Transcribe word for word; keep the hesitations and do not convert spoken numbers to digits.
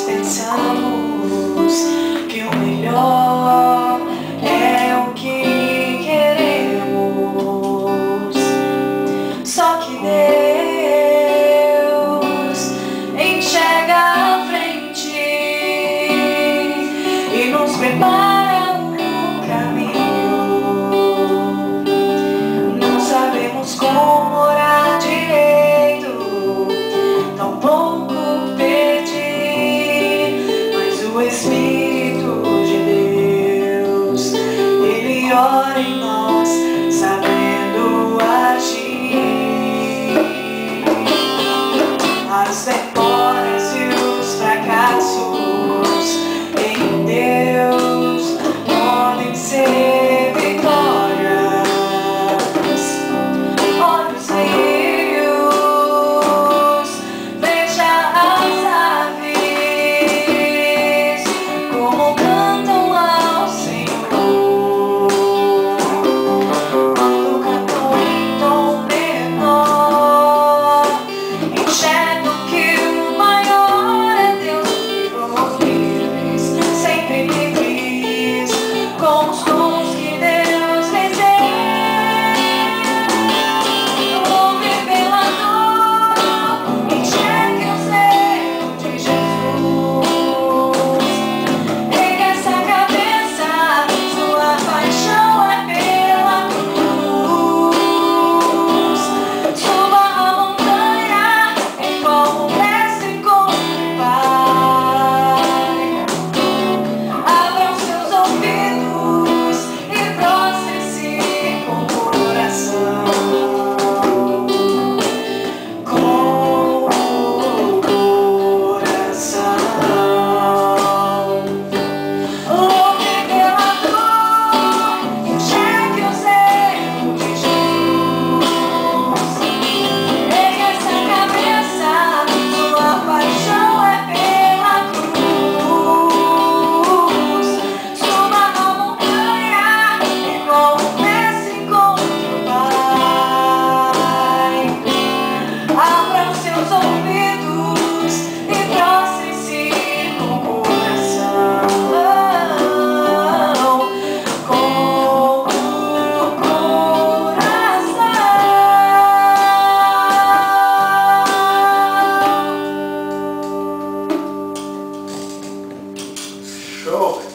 pensamos que o melhor é o que queremos. Só que Deus enxerga a frente e nos prepara o caminho. Não sabemos como orar direito, tampouco o Espírito de Deus, Ele ora em nós, sabendo agir. As demoras e os fracassos em Deus podem ser vitórias. Olhos rios, veja as aves como cantam ao Senhor. Quando cantam em tom menor, enxergam que o maior é Deus. Vivamos livres, sempre livres, com os dons que Deus lhes deu. O revelador enxergue o zelo de Jesus. Erga essa cabeça, sua paixão é pela cruz. Suba a montanha em como mestre com o Pai. Abra os seus ouvidos e prostre-se com o coração. Com o coração. O revelador enxergue o zelo de Jesus. Erga essa cabeça, sua paixão é pela cruz. Suba a montanha e com o mestre encontre o Pai. Abra os seus ouvidos e prostre-se com o coração. Com o coração. Show!